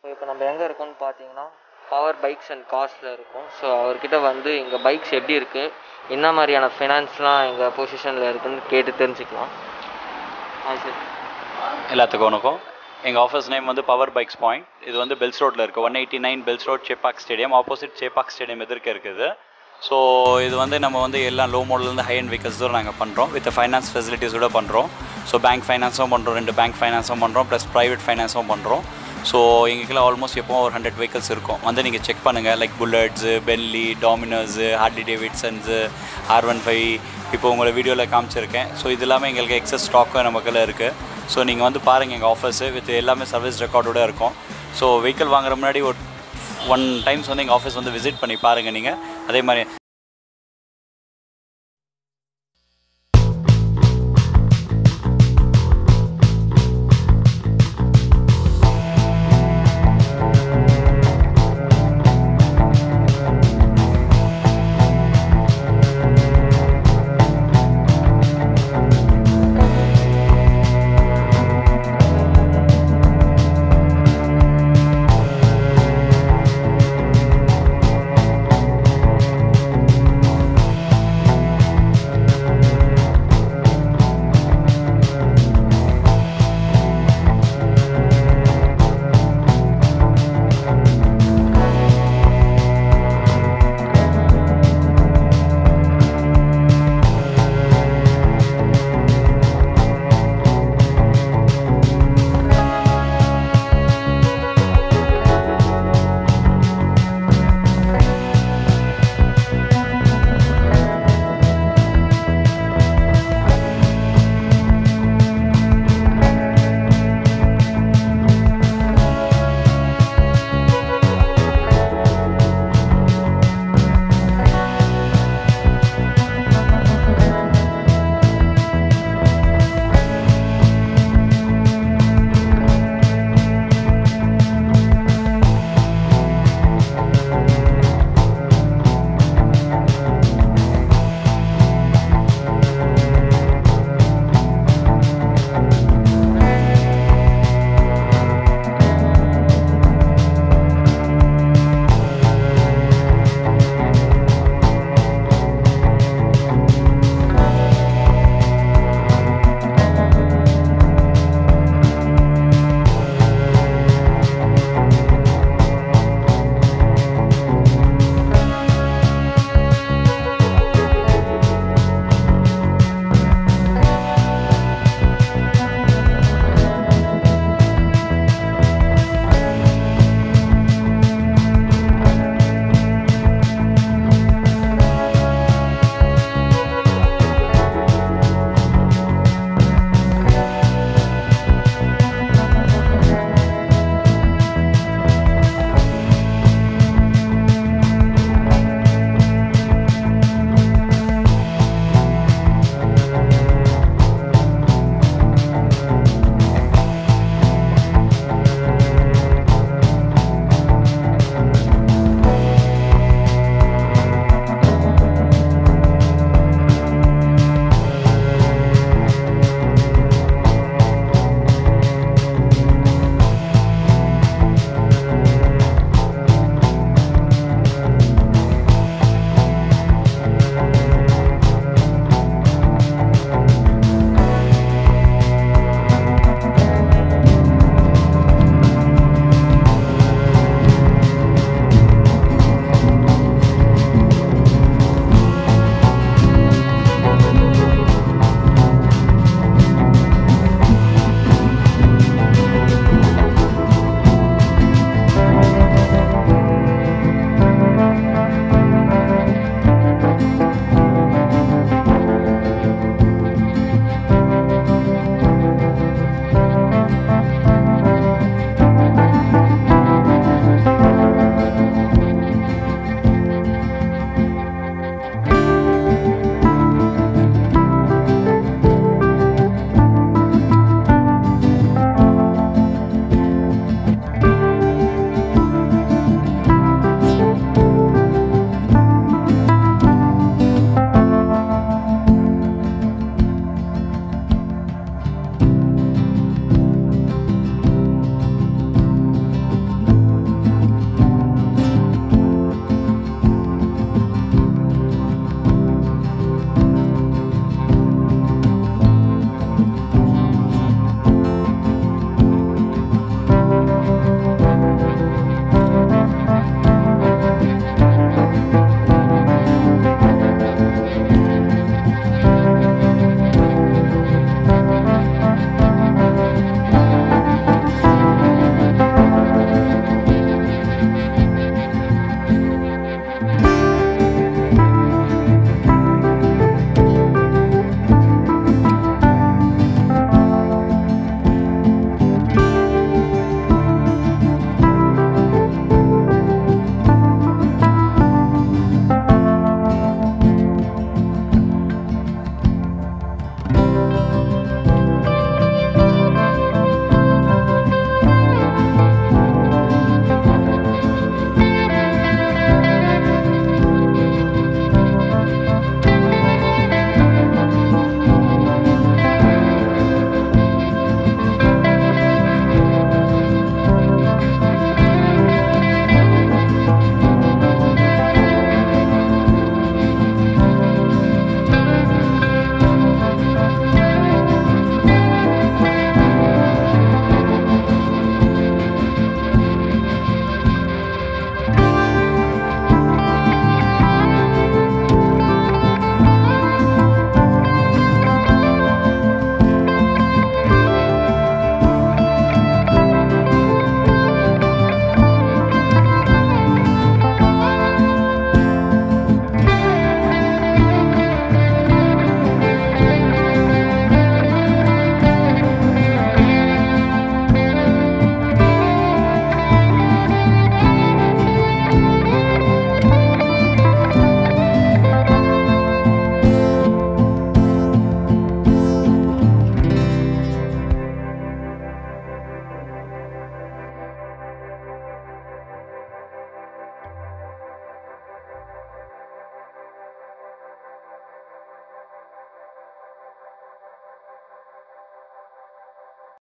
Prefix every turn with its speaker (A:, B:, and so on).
A: இப்போ நம்ம எங்கே இருக்கோம்னு பார்த்தீங்கன்னா பவர் பைக்ஸ் அண்ட் கார்ஸில் இருக்கும். ஸோ அவர்கிட்ட வந்து எங்கள் பைக்ஸ் எப்படி இருக்குது, என்ன மாதிரியான ஃபினான்ஸ்லாம் எங்கள் பொசிஷனில் இருக்குதுன்னு கேட்டு தெரிஞ்சுக்கலாம். சார்
B: எல்லாத்துக்கும் வணக்கம். எங்கள் ஆஃபீஸ் நேம் வந்து பவர் பைக்ஸ் பாயிண்ட். இது வந்து பெல்ஸ் ரோட்டில் இருக்குது. 189 Bells road, Chepauk stadium opposite. Chepauk stadium எதிர்க்க இருக்குது. ஸோ இது வந்து நம்ம வந்து எல்லாம் லோ மாடல்லேருந்து ஹை அண்ட் வெஹிக்கல்ஸ் தான் நாங்கள் பண்ணுறோம். வித் ஃபைனான்ஸ் ஃபெசிலிட்டிஸோடு பண்ணுறோம். ஸோ பேங்க் ஃபைனான்ஸும் பண்ணுறோம், 2 பேங்க் ஃபைனான்ஸும் பண்ணுறோம், ப்ளஸ் ப்ரைவேட் ஃபைனான்ஸும் பண்ணுறோம். ஸோ எங்களுக்கெல்லாம் ஆல்மோஸ்ட் எப்போ ஒரு 100 வெஹிக்கல்ஸ் இருக்கும். வந்து நீங்கள் செக் பண்ணுங்கள். Like bullets, Benly, Dominars, Harley Davidsons, R15 இப்போ உங்களை வீடியோவில் காமிச்சிருக்கேன். ஸோ இது எல்லாமே எங்களுக்கு எக்ஸஸ் ஸ்டாக்கும் நமக்குள்ள இருக்குது. ஸோ நீங்கள் வந்து பாருங்கள், எங்கள் ஆஃபீஸு வித் எல்லாமே சர்வீஸ் ரெக்கார்டோடு இருக்கும். ஸோ வெஹிக்கிள் வாங்குற முன்னாடி ஒரு 1 டைம்ஸ் வந்து எங்கள் ஆஃபீஸ் வந்து விசிட் பண்ணி பாருங்கள் நீங்கள். அதே மாதிரி